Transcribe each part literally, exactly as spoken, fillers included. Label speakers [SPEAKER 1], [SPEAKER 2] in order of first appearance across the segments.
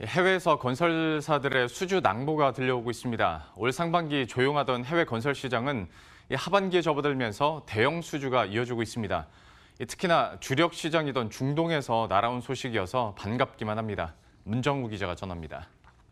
[SPEAKER 1] 해외에서 건설사들의 수주 낭보가 들려오고 있습니다. 올 상반기 조용하던 해외 건설 시장은 하반기에 접어들면서 대형 수주가 이어지고 있습니다. 특히나 주력 시장이던 중동에서 날아온 소식이어서 반갑기만 합니다. 문정우 기자가 전합니다.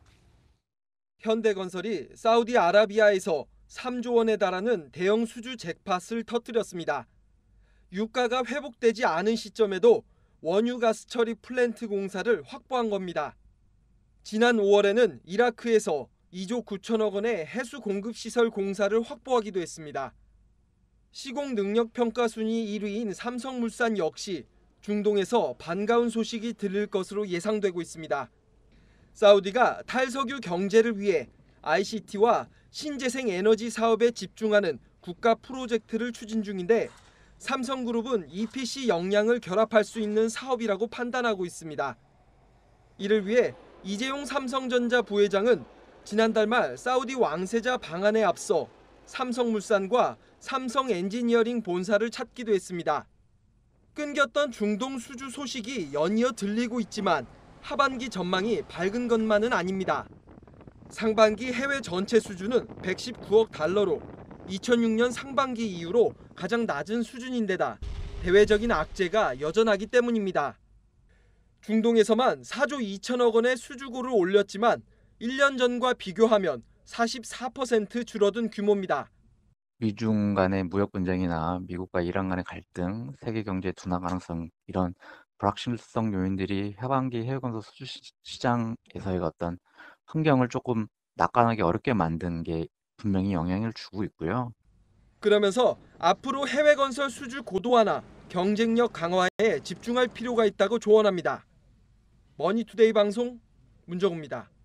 [SPEAKER 2] 현대건설이 사우디아라비아에서 삼조 원에 달하는 대형 수주 잭팟을 터뜨렸습니다. 유가가 회복되지 않은 시점에도 원유 가스 처리 플랜트 공사를 확보한 겁니다. 지난 오월에는 이라크에서 이조 구천억 원의 해수 공급 시설 공사를 확보하기도 했습니다. 시공 능력 평가 순위 일 위인 삼성물산 역시 중동에서 반가운 소식이 들릴 것으로 예상되고 있습니다. 사우디가 탈석유 경제를 위해 아이씨티와 신재생 에너지 사업에 집중하는 국가 프로젝트를 추진 중인데 삼성그룹은 이피씨 역량을 결합할 수 있는 사업이라고 판단하고 있습니다. 이를 위해 이재용 삼성전자 부회장은 지난달 말 사우디 왕세자 방한에 앞서 삼성물산과 삼성엔지니어링 본사를 찾기도 했습니다. 끊겼던 중동 수주 소식이 연이어 들리고 있지만 하반기 전망이 밝은 것만은 아닙니다. 상반기 해외 전체 수주는 백십구억 달러로 이천육 년 상반기 이후로 가장 낮은 수준인데다 대외적인 악재가 여전하기 때문입니다. 중동에서만 사조 이천억 원의 수주고를 올렸지만 일 년 전과 비교하면 사십사 퍼센트 줄어든 규모입니다.
[SPEAKER 3] 미중 간의 무역 분쟁이나 미국과 이란 간의 갈등, 세계 경제 둔화 가능성 이런 불확실성 요인들이 하반기 해외 건설 수주 시- 시장에서의 어떤 환경을 조금 낙관하기 어렵게 만든 게 분명히 영향을 주고 있고요.
[SPEAKER 2] 그러면서 앞으로 해외 건설 수주 고도화나 경쟁력 강화에 집중할 필요가 있다고 조언합니다. 머니투데이 방송 문정우입니다.